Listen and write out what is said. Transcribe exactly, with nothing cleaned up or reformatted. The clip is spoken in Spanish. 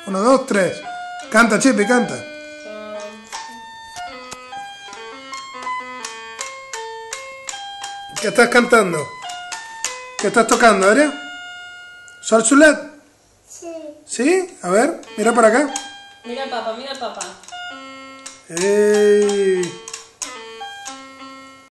Uno, dos, tres. Canta, Chepi, canta. ¿Qué estás cantando? ¿Qué estás tocando, Aria? ¿Sol Sulet? Sí. ¿Sí? A ver, mira para acá. Mira al papá, mira al papá. ¡Ey!